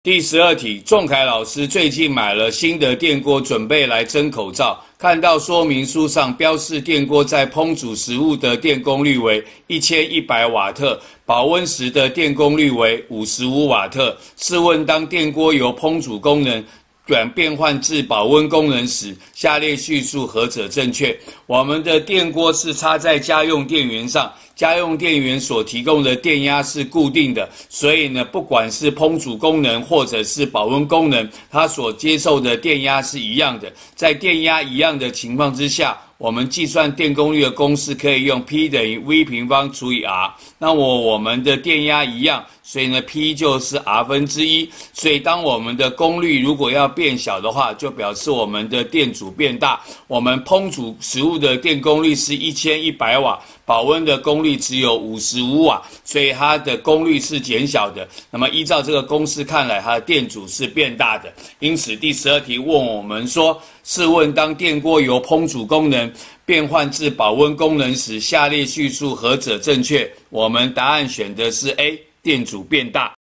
第12题，仲凯老师最近买了新的电锅，准备来蒸口罩。看到说明书上标示电锅在烹煮食物的电功率为1100瓦特，保温时的电功率为55瓦特。试问当电锅由烹煮功能变换至保温功能时，下列叙述何者正确？我们的电锅是插在家用电源上，家用电源所提供的电压是固定的，所以呢，不管是烹煮功能或者是保温功能，它所接受的电压是一样的。在电压一样的情况之下，我们计算电功率的公式可以用 P 等于 V 平方除以 R。那我们的电压一样，所以呢 P 就是 R 分之一。所以当我们的功率如果要变小的话，就表示我们的电阻变大。我们烹煮食物的电功率是1100瓦，保温的功率只有55瓦，所以它的功率是减小的。那么依照这个公式看来，它的电阻是变大的。因此第12题问我们说，试问当电锅由烹煮功能变换至保温功能时，下列叙述何者正确？我们答案选的是 A， 电阻变大。